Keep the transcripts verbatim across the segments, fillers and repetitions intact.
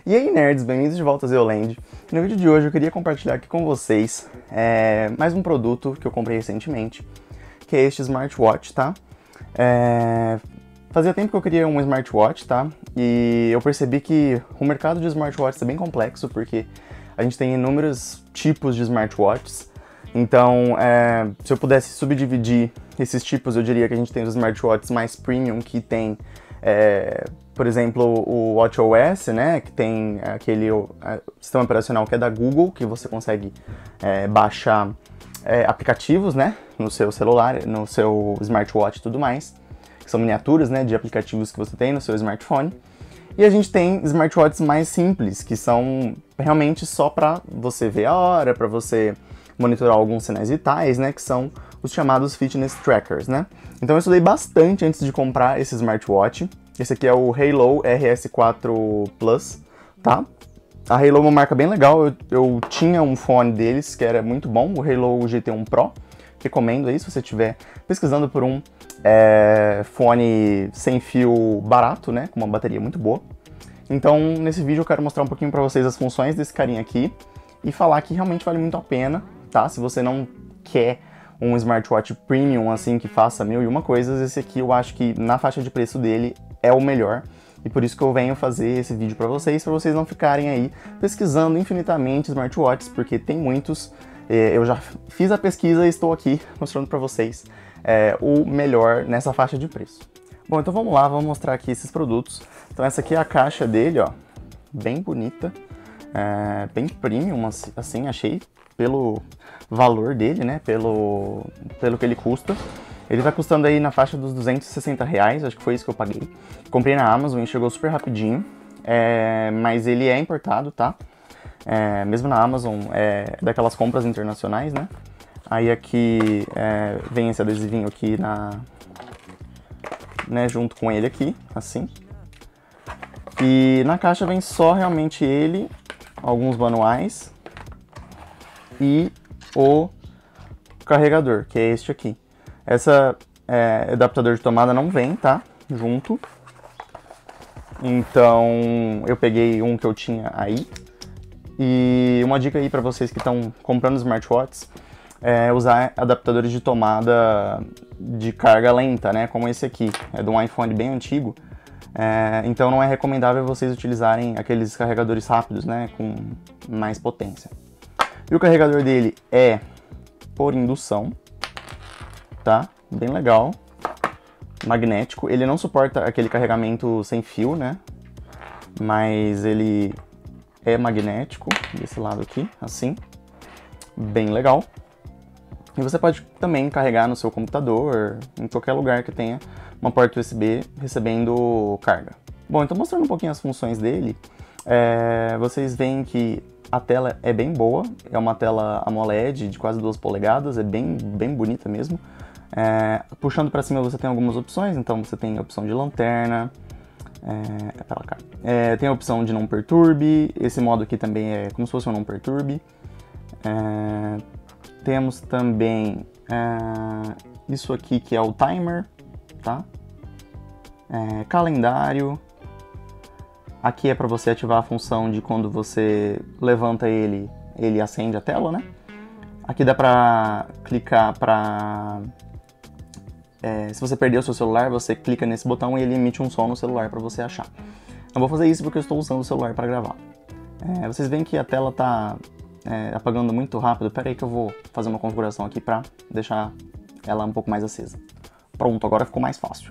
E aí, nerds, bem-vindos de volta ao Zeoland. No vídeo de hoje eu queria compartilhar aqui com vocês é, mais um produto que eu comprei recentemente, que é este smartwatch, tá? É, fazia tempo que eu queria um smartwatch, tá? E eu percebi que o mercado de smartwatches é bem complexo, porque a gente tem inúmeros tipos de smartwatches. Então, é, se eu pudesse subdividir esses tipos, eu diria que a gente tem os smartwatches mais premium, que tem, é, por exemplo, o WatchOS, né, que tem aquele o, a, sistema operacional que é da Google, que você consegue é, baixar é, aplicativos, né, no seu celular, no seu smartwatch e tudo mais, que são miniaturas, né, de aplicativos que você tem no seu smartphone. E a gente tem smartwatches mais simples, que são realmente só para você ver a hora, para você monitorar alguns sinais vitais, né, que são os chamados fitness trackers, né. Então eu estudei bastante antes de comprar esse smartwatch. Esse aqui é o Halo R S quatro Plus, tá? A Halo é uma marca bem legal, eu, eu tinha um fone deles que era muito bom, o Halo G T um Pro. Recomendo aí, se você estiver pesquisando por um é, fone sem fio barato, né, com uma bateria muito boa. Então, nesse vídeo eu quero mostrar um pouquinho pra vocês as funções desse carinha aqui e falar que realmente vale muito a pena, tá? Se você não quer um smartwatch premium, assim, que faça mil e uma coisas, esse aqui eu acho que na faixa de preço dele é o melhor. E por isso que eu venho fazer esse vídeo pra vocês, pra vocês não ficarem aí pesquisando infinitamente smartwatches, porque tem muitos. Eu já fiz a pesquisa e estou aqui mostrando pra vocês é, o melhor nessa faixa de preço. Bom, então vamos lá, vamos mostrar aqui esses produtos. Então essa aqui é a caixa dele, ó, bem bonita, é, bem premium, assim, achei, pelo valor dele, né, pelo, pelo que ele custa. Ele tá custando aí na faixa dos duzentos e sessenta reais, acho que foi isso que eu paguei. Comprei na Amazon e chegou super rapidinho, é, mas ele é importado, tá? É, mesmo na Amazon, é daquelas compras internacionais, né? Aí aqui é, vem esse adesivinho aqui na, né, junto com ele aqui, assim. E na caixa vem só realmente ele, alguns manuais e o carregador, que é este aqui. Essa é, adaptador de tomada não vem, tá? Junto. Então eu peguei um que eu tinha aí. E uma dica aí para vocês que estão comprando smartwatches é usar adaptadores de tomada de carga lenta, né? Como esse aqui, é de um iPhone bem antigo. É, então não é recomendável vocês utilizarem aqueles carregadores rápidos, né? Com mais potência. E o carregador dele é por indução, tá? Bem legal. Magnético. Ele não suporta aquele carregamento sem fio, né? Mas ele é magnético, desse lado aqui, assim, bem legal. E você pode também carregar no seu computador, em qualquer lugar que tenha uma porta U S B recebendo carga. Bom, então mostrando um pouquinho as funções dele, é, vocês veem que a tela é bem boa, é uma tela AMOLED de quase duas polegadas, é bem, bem bonita mesmo. É, puxando para cima você tem algumas opções, então você tem a opção de lanterna, É, é pra cá. É, tem a opção de não perturbe, esse modo aqui também é como se fosse um não perturbe. É, temos também é, isso aqui que é o timer, tá? É, calendário. Aqui é para você ativar a função de quando você levanta ele, ele acende a tela, né? Aqui dá pra clicar pra... É, se você perder o seu celular, você clica nesse botão e ele emite um som no celular para você achar. Eu vou fazer isso porque eu estou usando o celular para gravar. É, vocês veem que a tela está é, apagando muito rápido. Pera aí que eu vou fazer uma configuração aqui para deixar ela um pouco mais acesa. Pronto, agora ficou mais fácil.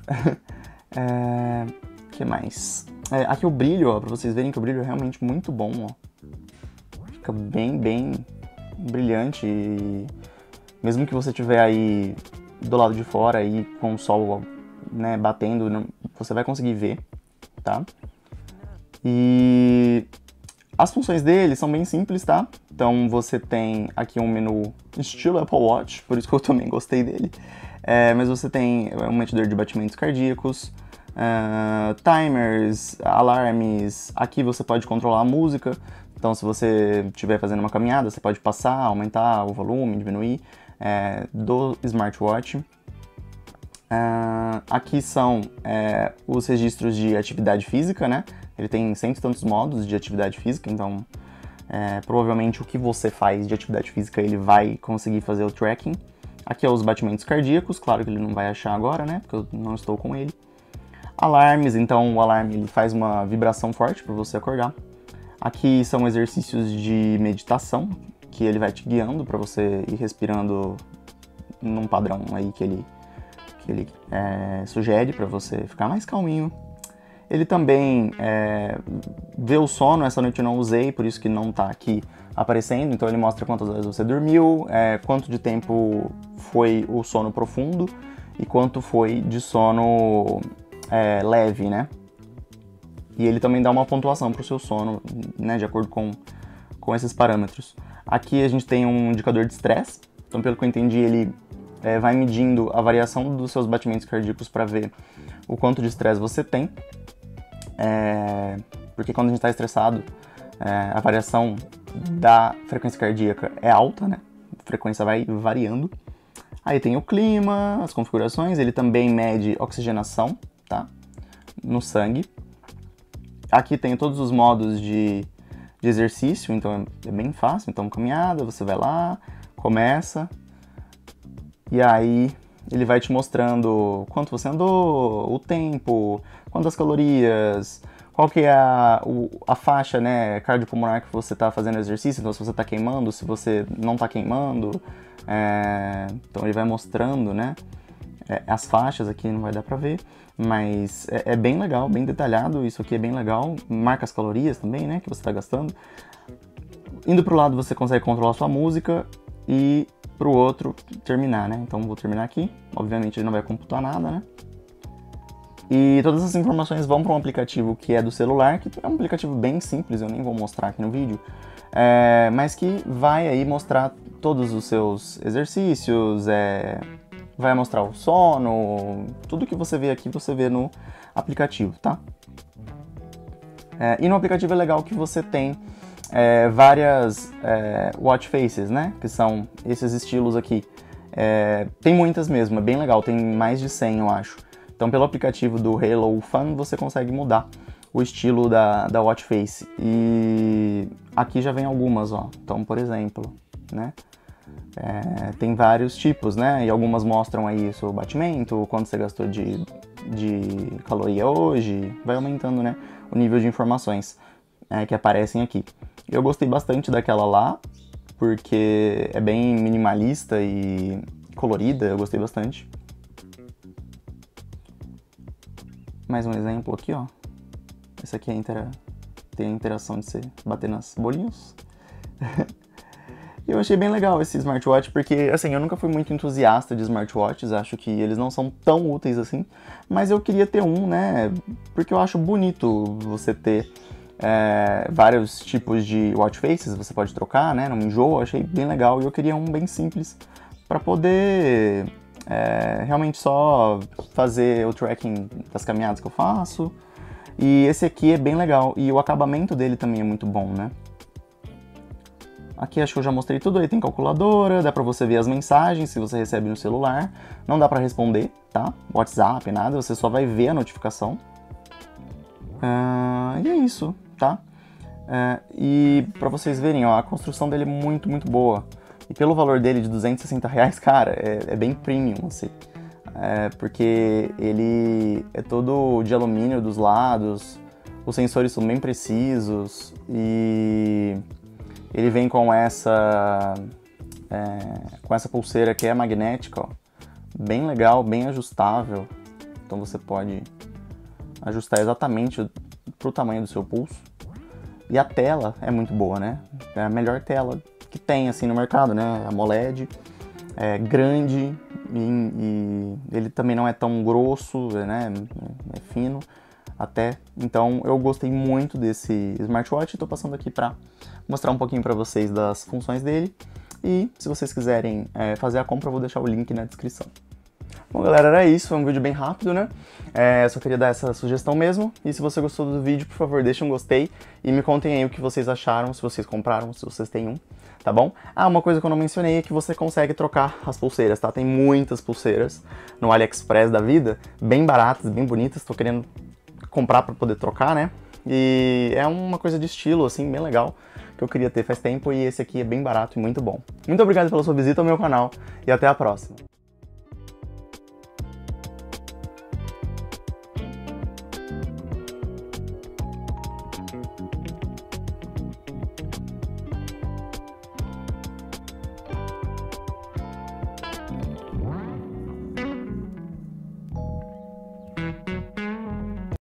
é, que mais? É, aqui o brilho, para vocês verem que o brilho é realmente muito bom. Ó. Fica bem, bem brilhante. E mesmo que você tiver aí do lado de fora aí com o sol, né, batendo, você vai conseguir ver, tá? E as funções dele são bem simples, tá? Então você tem aqui um menu estilo Apple Watch, por isso que eu também gostei dele. É, mas você tem um medidor de batimentos cardíacos, uh, timers, alarmes. Aqui você pode controlar a música. Então se você estiver fazendo uma caminhada, você pode passar, aumentar o volume, diminuir. É, do smartwatch. Uh, aqui são é, os registros de atividade física, né? Ele tem cento e tantos modos de atividade física, então é, provavelmente o que você faz de atividade física ele vai conseguir fazer o tracking. Aqui é os batimentos cardíacos, claro que ele não vai achar agora, né, porque eu não estou com ele. Alarmes, então o alarme ele faz uma vibração forte para você acordar. Aqui são exercícios de meditação, que ele vai te guiando para você ir respirando num padrão aí que ele, que ele é, sugere para você ficar mais calminho. Ele também é, vê o sono, essa noite eu não usei, por isso que não está aqui aparecendo, então ele mostra quantas horas você dormiu, é, quanto de tempo foi o sono profundo e quanto foi de sono é, leve, né? E ele também dá uma pontuação para o seu sono, né, de acordo com, com esses parâmetros. Aqui a gente tem um indicador de estresse, então pelo que eu entendi ele é, vai medindo a variação dos seus batimentos cardíacos para ver o quanto de estresse você tem. É, porque quando a gente está estressado, é, a variação da frequência cardíaca é alta, né? A frequência vai variando. Aí tem o clima, as configurações, ele também mede oxigenação, tá? No sangue. Aqui tem todos os modos de, de exercício, então é bem fácil. Então caminhada, você vai lá, começa, e aí ele vai te mostrando quanto você andou, o tempo, quantas calorias, qual que é a, o, a faixa, né, cardiopulmonar que você está fazendo exercício, então se você está queimando, se você não está queimando. É, então ele vai mostrando, né, é, as faixas aqui não vai dar para ver, mas é, é bem legal, bem detalhado, isso aqui é bem legal, marca as calorias também, né, que você está gastando. Indo para o lado você consegue controlar sua música e para o outro terminar, né? Então vou terminar aqui, obviamente ele não vai computar nada, né? E todas essas informações vão para um aplicativo que é do celular, que é um aplicativo bem simples, eu nem vou mostrar aqui no vídeo, é, mas que vai aí mostrar todos os seus exercícios, é, vai mostrar o sono, tudo que você vê aqui você vê no aplicativo, tá? É, e no aplicativo é legal que você tem É, várias é, watch faces, né? Que são esses estilos aqui. É, tem muitas mesmo, é bem legal, tem mais de cem, eu acho. Então, pelo aplicativo do Halo Fun, você consegue mudar o estilo da, da watch face. E aqui já vem algumas, ó. Então, por exemplo, né? É, tem vários tipos, né? E algumas mostram aí o seu batimento, quanto você gastou de, de caloria hoje. Vai aumentando, né? O nível de informações é, que aparecem aqui. Eu gostei bastante daquela lá, porque é bem minimalista e colorida, eu gostei bastante. Mais um exemplo aqui, ó. Esse aqui é a intera... tem a interação de você bater nas bolinhas. Eu achei bem legal esse smartwatch, porque, assim, eu nunca fui muito entusiasta de smartwatches, acho que eles não são tão úteis assim, mas eu queria ter um, né, porque eu acho bonito você ter É, vários tipos de watch faces, você pode trocar, né, não enjoa, achei bem legal, e eu queria um bem simples para poder é, realmente só fazer o tracking das caminhadas que eu faço. E esse aqui é bem legal, e o acabamento dele também é muito bom, né. Aqui acho que eu já mostrei tudo, aí tem calculadora, dá pra você ver as mensagens se você recebe no celular, não dá pra responder, tá, WhatsApp, nada, você só vai ver a notificação. Uh, e é isso, tá? Uh, e pra vocês verem, ó, a construção dele é muito, muito boa. E pelo valor dele de duzentos e sessenta reais, cara, é, é bem premium, assim. É, porque ele é todo de alumínio dos lados, os sensores são bem precisos e ele vem com essa, é, com essa pulseira que é magnética, ó, bem legal, bem ajustável. Então você pode ajustar exatamente pro tamanho do seu pulso. E a tela é muito boa, né? É a melhor tela que tem, assim, no mercado, né? AMOLED, é grande e, e ele também não é tão grosso, né? É fino até. Então eu gostei muito desse smartwatch e tô passando aqui pra mostrar um pouquinho pra vocês das funções dele. E se vocês quiserem é, fazer a compra, eu vou deixar o link na descrição. Bom, galera, era isso, foi um vídeo bem rápido, né? É, só queria dar essa sugestão mesmo. E se você gostou do vídeo, por favor, deixa um gostei e me contem aí o que vocês acharam, se vocês compraram, se vocês têm um, tá bom? Ah, uma coisa que eu não mencionei é que você consegue trocar as pulseiras, tá? Tem muitas pulseiras no AliExpress da vida, bem baratas, bem bonitas, tô querendo comprar pra poder trocar, né? e é uma coisa de estilo, assim, bem legal, que eu queria ter faz tempo, e esse aqui é bem barato e muito bom. Muito obrigado pela sua visita ao meu canal, e até a próxima!